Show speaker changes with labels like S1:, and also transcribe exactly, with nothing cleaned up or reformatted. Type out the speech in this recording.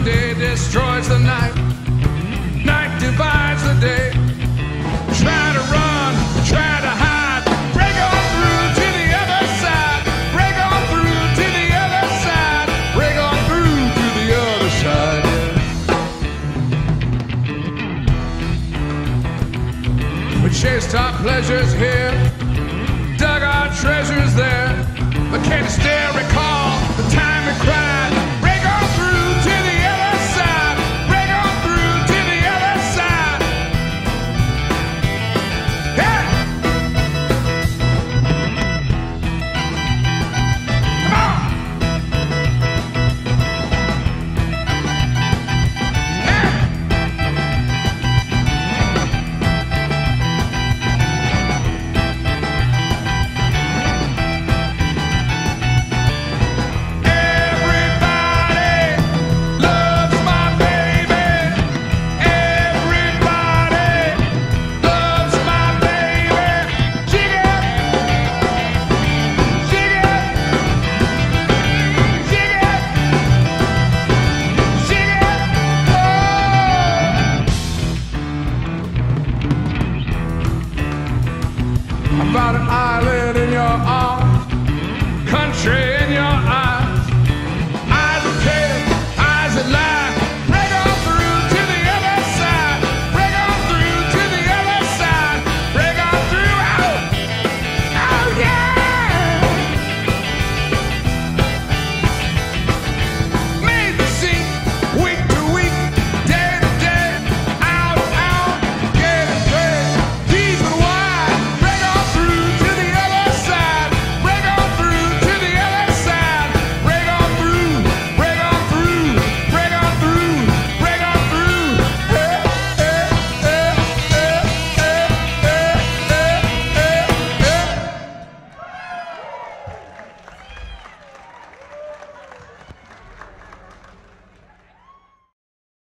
S1: day destroys the night. Night divides the day. Try to run, try to hide. Break on through to the other side. Break on through to the other side. Break on through to the other side. We chased our pleasures here, dug our treasures there, but can't stare, recall